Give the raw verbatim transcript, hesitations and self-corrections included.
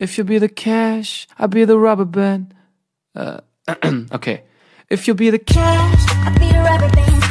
If you be the cash, I'll be the rubber band. Uh, okay. If you be the cash, I'll be the rubber band.